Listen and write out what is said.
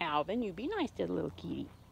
Alvin, you be nice to the little kitty.